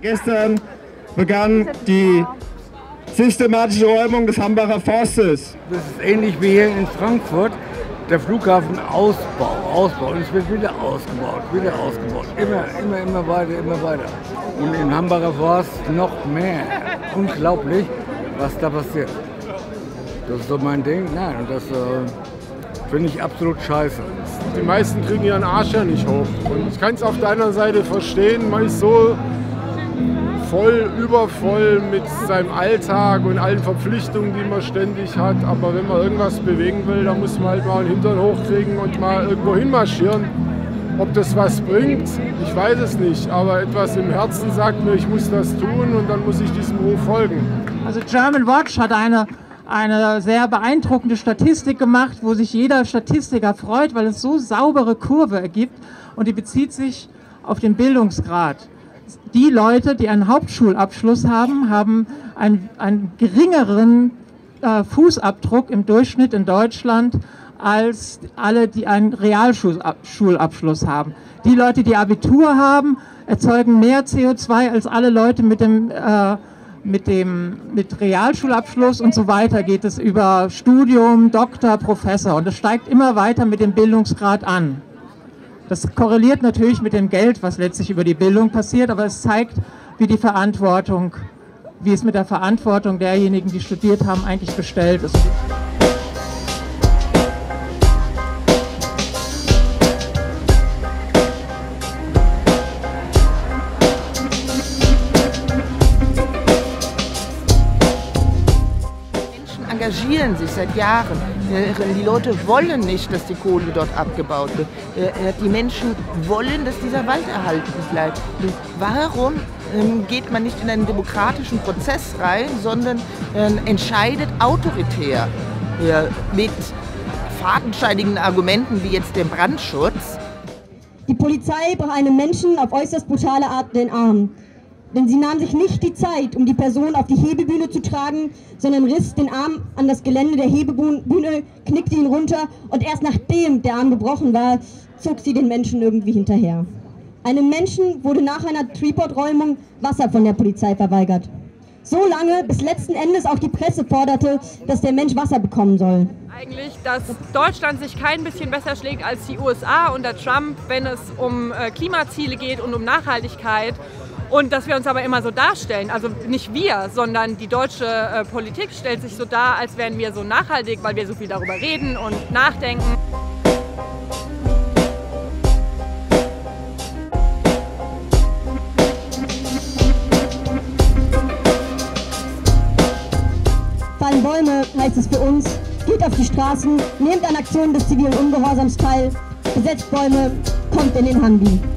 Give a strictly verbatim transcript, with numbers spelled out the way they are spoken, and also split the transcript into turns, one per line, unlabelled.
Gestern begann die systematische Räumung des Hambacher Forstes.
Das ist ähnlich wie hier in Frankfurt. Der Flughafen Ausbau, Ausbau und es wird wieder ausgebaut, wieder ausgebaut. Immer, immer, immer weiter, immer weiter. Und in Hambacher Forst noch mehr. Unglaublich, was da passiert. Das ist so mein Ding. Nein, und das äh, finde ich absolut scheiße.
Die meisten kriegen ihren Arsch ja nicht hoch. Und ich kann es auf deiner Seite verstehen, man ist so voll, übervoll mit seinem Alltag und allen Verpflichtungen, die man ständig hat. Aber wenn man irgendwas bewegen will, dann muss man halt mal den Hintern hochkriegen und mal irgendwo hinmarschieren. Ob das was bringt, ich weiß es nicht. Aber etwas im Herzen sagt mir, ich muss das tun und dann muss ich diesem Ruf folgen.
Also German Watch hat eine, eine sehr beeindruckende Statistik gemacht, wo sich jeder Statistiker freut, weil es so saubere Kurve ergibt. Und die bezieht sich auf den Bildungsgrad. Die Leute, die einen Hauptschulabschluss haben, haben einen, einen geringeren äh, Fußabdruck im Durchschnitt in Deutschland als alle, die einen Realschulabschluss haben. Die Leute, die Abitur haben, erzeugen mehr C O zwei als alle Leute mit dem, äh, mit dem mit Realschulabschluss und so weiter geht es über Studium, Doktor, Professor und es steigt immer weiter mit dem Bildungsgrad an. Das korreliert natürlich mit dem Geld, was letztlich über die Bildung passiert, aber es zeigt, wie die Verantwortung, wie es mit der Verantwortung derjenigen, die studiert haben, eigentlich bestellt ist.
Engagieren sich seit Jahren. Die Leute wollen nicht, dass die Kohle dort abgebaut wird. Die Menschen wollen, dass dieser Wald erhalten bleibt. Warum geht man nicht in einen demokratischen Prozess rein, sondern entscheidet autoritär mit fadenscheinigen Argumenten wie jetzt dem Brandschutz?
Die Polizei brach einem Menschen auf äußerst brutale Art den Arm. Denn sie nahm sich nicht die Zeit, um die Person auf die Hebebühne zu tragen, sondern riss den Arm an das Gelände der Hebebühne, knickte ihn runter und erst nachdem der Arm gebrochen war, zog sie den Menschen irgendwie hinterher. Einem Menschen wurde nach einer Treeport-Räumung Wasser von der Polizei verweigert. So lange, bis letzten Endes auch die Presse forderte, dass der Mensch Wasser bekommen soll.
Eigentlich, dass Deutschland sich kein bisschen besser schlägt als die U S A unter Trump, wenn es um Klimaziele geht und um Nachhaltigkeit. Und dass wir uns aber immer so darstellen, also nicht wir, sondern die deutsche äh, Politik stellt sich so dar, als wären wir so nachhaltig, weil wir so viel darüber reden und nachdenken.
Fallen Bäume, heißt es für uns, geht auf die Straßen, nehmt an Aktionen des zivilen Ungehorsams teil, besetzt Bäume, kommt in den Hambi.